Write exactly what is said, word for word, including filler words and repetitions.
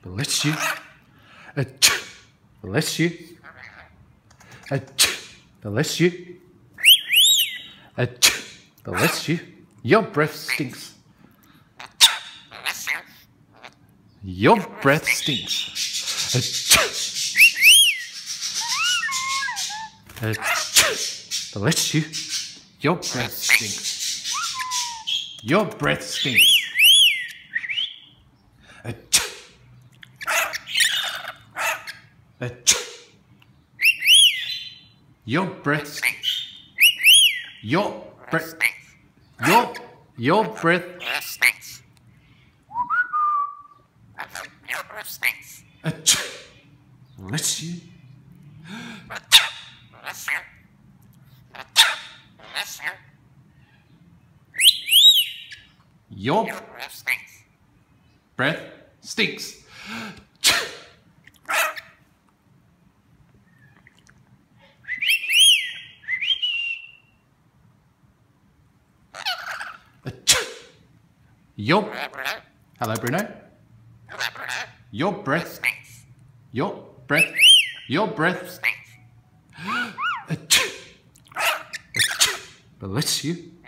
Bless you. Achoo. Bless you. Achoo. Bless you. Achoo. Bless you. Your breath stinks. Your breath stinks. Achoo. Achoo. Bless you. Your breath stinks. Your breath stinks. Achoo. Achoo. Your breath stinks. Your breath. Your your breath stinks. Your breath stinks. Achoo. Bless you. Bless you. Bless you. Your Your breath stinks. breath stinks. Achoo. Your hello, Bruno. Your breath Stinks. Your breath. Your breath. Stinks. Achoo. Achoo. Bless you.